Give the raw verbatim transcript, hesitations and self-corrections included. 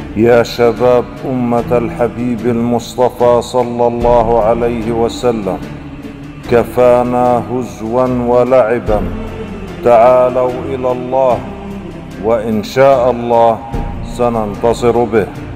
يا شباب أمة الحبيب المصطفى صلى الله عليه وسلم، كفانا هزوا ولعبا، تعالوا إلى الله، وإن شاء الله سننتصر به.